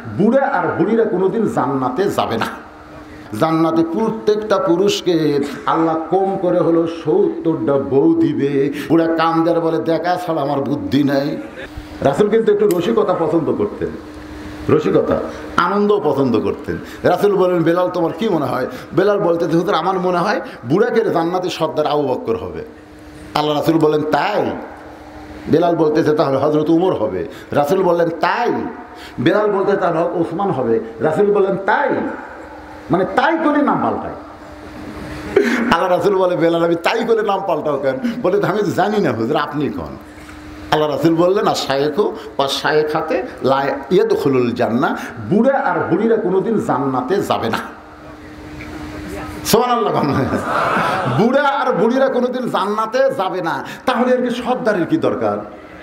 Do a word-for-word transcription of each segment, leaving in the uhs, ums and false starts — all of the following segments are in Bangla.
বুড়া আর বুড়িরা কোনোদিন জান্নাতে যাবে না। জান্নাতে প্রত্যেকটা পুরুষকে আল্লাহ কম করে হলো সত্তরটা বউ দিবে। বুড়া কামদার বলে দেখা ছাড়া আমার বুদ্ধি নাই। রাসূল কিন্তু একটু রসিকতা পছন্দ করতেন, রসিকতা আনন্দও পছন্দ করতেন। রাসূল বলেন, বেলাল তোমার কি মনে হয়? বেলাল বলতে হুজুর আমার মনে হয় বুড়াকে জান্নাতে সর্দার আবু বকর হবে। আল্লাহ রাসূল বলেন তাই? বেলাল বলতেছে তাহলে হযরত উমর হবে। রাসূল বললেন তাই? বেলাল বলতে তাহলে ওসমান হবে। রাসূল বললেন তাই? মানে তাই করে নাম পাল্টায়। আল্লাহ রাসূল বলে, বেলাল আমি তাই করে নাম পাল্টাও কেন? বলে আমি জানি না হুজুর, আপনি কোন? আল্লাহ রাসূল বললেন, আর শায়েখু বা শায়েখাতে লা ইয়াদখুলুল জান্নাহ, বুড়া আর বুড়িরা কোনোদিন জান্নাতে যাবে না। সুবহানাল্লাহ। বুড়া আর বুড়িরা কোনোদিন জান্নাতে যাবে না, তাহলে এর কি সর্দারের কি দরকার?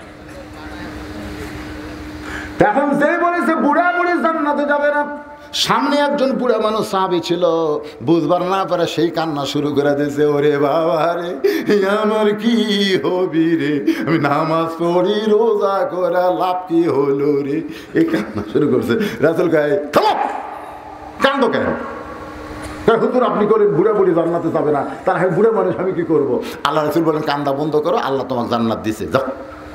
এখন যে বলেছে বুড়া বুড়ি জান্নাতে যাবে না, সামনে একজন বুড়া মানুষ সাহাবী ছিল, বুঝবার না পারে সেই কান্না শুরু করে দিয়েছে, ওরে বাবা রে আমার কি হবি রে, আমি নামাজ পড়ি রোজা করা লাভ কি হলো রে, এই কান্না শুরু করছে। রাসূল কয় থামো, কান্দো কেন? হুজুর আপনি করেন বুড়া বুড়ি জান্নাতে যাবে না, তার আমি বুড়া মানুষ আমি কি করবো? আল্লাহ রাসূল বলেন কান্দা বন্ধ করো, আল্লাহ তোমাকে জান্নাত দিছে, যাও।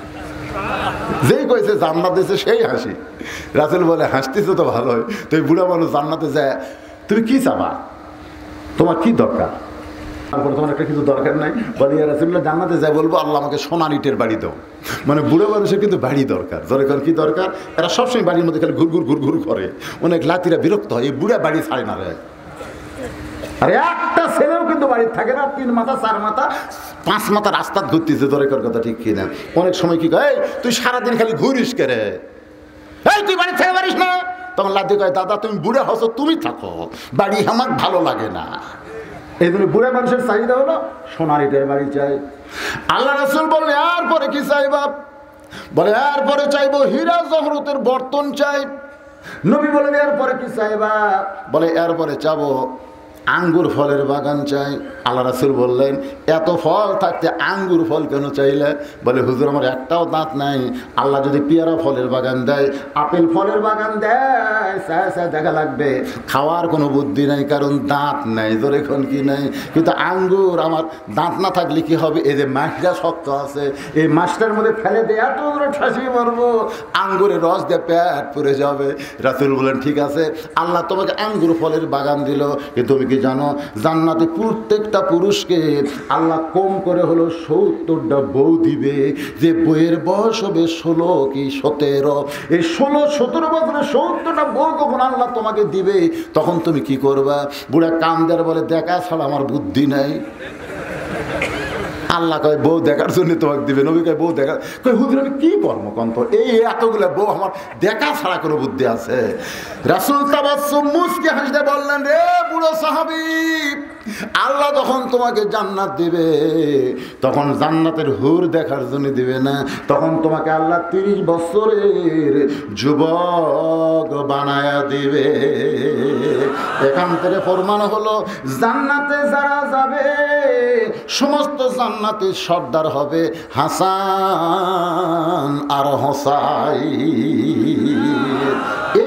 যেই কইছে জান্নাত দিছে সেই হাসি। রাসূল বলে হাসতেছে তো ভালোই, তুই বুড়া মানুষ জান্নাতে যায় তুমি কি চাবা, তোমার কি দরকার? তারপরে তোমার একটা কিছু দরকার নাই। বলে ইয়া রাসূলুল্লাহ জান্নাতে যায় বলবো আল্লাহ আমাকে সোনার ইটের বাড়ি দাও। মানে বুড়া মানুষের কিন্তু বাড়ি দরকার। দরকার কি দরকার? এরা সবসময় বাড়ির মধ্যে খালি ঘুরঘুর ঘুরঘুর করে, অনেক লাতিরা বিরক্ত হয়, এই বুড়া বাড়ি ছাড়ে না রে। আরে একটা ছেলেও কিন্তু বাড়িতে থাকে না, তিন মাথা চার মাথা পাঁচ মাথা রাস্তা ঘুরতেছে, দরকার কথা ঠিক কিনা? অনেক সময় কি কয় তুই সারাদিন খালি ঘুরিস কে রে, এই তুই বাড়ি থেকে পারিস না? তখন লাদি কয় দাদা তুমি বুড়া হছো, তুমি থাকো, বাড়ি আমার ভালো লাগে না। এই জন্য বুড়া মানুষের চাহিদা হলো সোনার ইটের বাড়ি চাই। আল্লাহ রাসূল বললে আর পরে কি চাইবা? বলে আর পরে চাইবো হীরা জহরতের বর্তন চাই। নবী বলেন এরপরে কি চাইবা? বলে এরপরে চাবো আঙ্গুর ফলের বাগান চাই। আল্লাহ রাসূল বললেন এত ফল থাকতে আঙ্গুর ফল কেন চাইলে? বলে হুজুর আমার একটাও দাঁত নাই, আল্লাহ যদি পেয়ারা ফলের বাগান দেয়, আপেল ফলের বাগান দেয়, চায় চায় দেখা লাগবে, খাওয়ার কোনো বুদ্ধি নাই, কারণ দাঁত নাই, জোরে কোন কি নাই। কিন্তু আঙ্গুর আমার দাঁত না থাকলে কি হবে? এই যে মাছটা শক্ত আছে, এই মাছটার মধ্যে ফেলে দিয়ে এত জোরে ঠাসিয়ে মারবো, আঙ্গুরের রস দিয়ে পেট পুড়ে যাবে। রাসূল বলেন ঠিক আছে, আল্লাহ তোমাকে আঙ্গুর ফলের বাগান দিল, কিন্তু তুমি কি জানো জান্নাতে প্রত্যেকটা পুরুষকে আল্লাহ কম করে হলো সত্তরটা বউ দিবে। যে বইয়ের বয়স হবে ষোলো কি সতেরো, এই ষোলো সতেরো বছরে সত্তরটা বউ যখন আল্লাহ তোমাকে দিবে, তখন তুমি কি করবা? বুড়া কামদার বলে দেখা ছাড়া আমার বুদ্ধি নাই। আল্লাহ কয় বউ দেখার জন্য তোমাকে দিবে। নবী কয় বউ দেখা, কয় হুজুর আমি কি কর্মকন্ত, এই এতগুলো বউ আমার দেখা ছাড়া কোনো বুদ্ধি আছে? রাসূল তাবাসসুম মুস্কি হাসতে বললেন, রে বুড়ো সাহাবী, আল্লাহ যখন তোমাকে জান্নাত দিবে তখন জান্নাতের হুর দেখার জন্য দিবে না, তখন তোমাকে আল্লাহ তিরিশ বছরের যুবক বানায়া দিবে। এখান থেকে প্রমাণ হলো জান্নাতে যারা যাবে সমস্ত জান্নাতের সর্দার হবে হাসান আর হোসাইন।